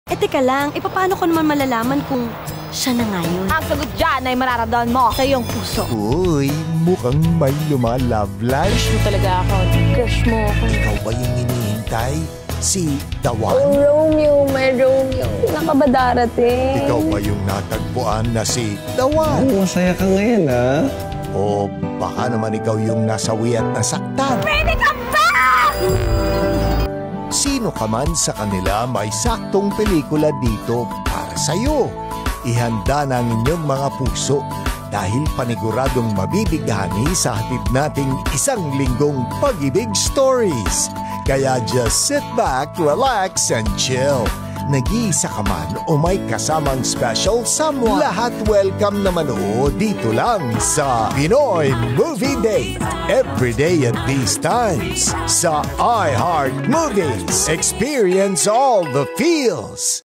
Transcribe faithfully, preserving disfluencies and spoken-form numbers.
Eh teka lang, e paano ko naman malalaman kung siya na nga yun? Ang sagot dyan ay mararamdaman mo sa iyong puso. Uy, mukhang may lumalove life. Crush mo talaga ako. Crush mo ako. Ikaw ba yung hinihintay? Si The One? Oh, Romeo, my Romeo. Kailan ka ba darating? Ikaw ba yung natagpuan na si The One? Oh, masaya ka ngayon, ha? O baka naman ikaw yung nasawi at nasaktan? Pwede ka ba? Sino ka man sa kanila, may saktong pelikula dito para sa'yo. Ihanda na ang inyong mga puso dahil paniguradong mabibighani sa hatid nating isang linggong pag-ibig stories. Kaya just sit back, relax, and chill. Nag-iisa ka man o may kasamang special someone, lahat welcome na manood dito lang sa Pinoy Movie Date. Every day at these times sa iHeart Movies. Experience all the feels.